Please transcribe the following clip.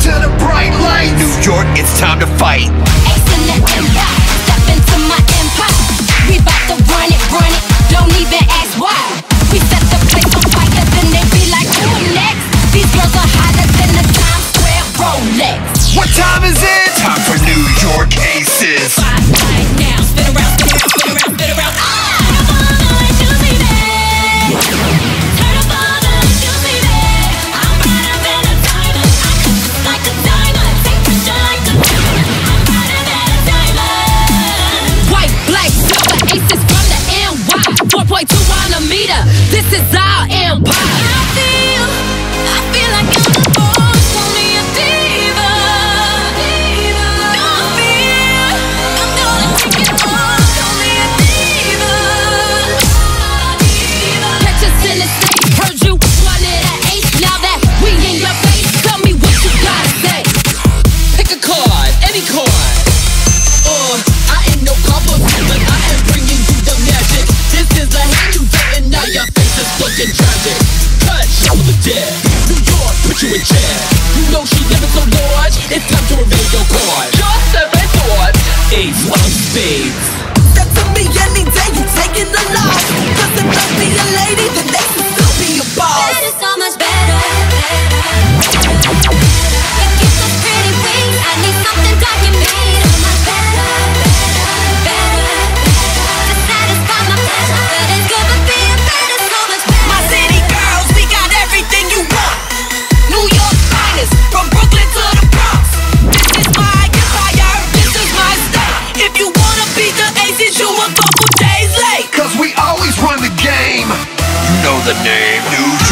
to the bright lights. New York, it's time to fight. Ace in the empire, step into my empire. We bout to run it, don't even ask why. We set the place on fire, then they be like, who next? These girls are hotter than the Times Square Rolex. What time is it? Time for New York Aces. Right now, spin around, spin around, spin around, spin around. This is our empire. I feel like I'm the boss, call me a diva. No fear, I'm gonna take it all, call me a diva. Catch us in the States, heard you wanted an ace. Now that we in your face, tell me what you gotta say. Pick a card, any card. I ain't no compliment, but I am bringing you the magic. This is the hand you get, and now your face is looking tragic. Cut, shoulder dead. New York, put you in chair. You know she living so large, it's time to reveal your card. Your 7 thoughts, ace of spades. That to me any day you taking the loss. Cause if I be a lady, then they can still be a boss. That is so much better. It gives us pretty wings, I need something dark and mean. So much better. To satisfy my pleasure, but it's good for being better, so much better. My city girls, we got everything you want. New York's finest, from Brooklyn to the Bronx. This is my empire, this is my state. If you wanna beat the aces, you a couple days late. Cause we always run the game. You know the name. New